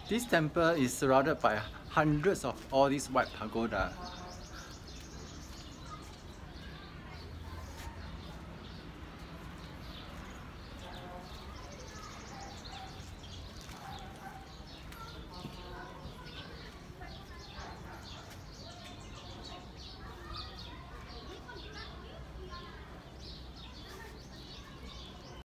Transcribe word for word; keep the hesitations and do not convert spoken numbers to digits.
This temple is surrounded by hundreds of all these white pagoda.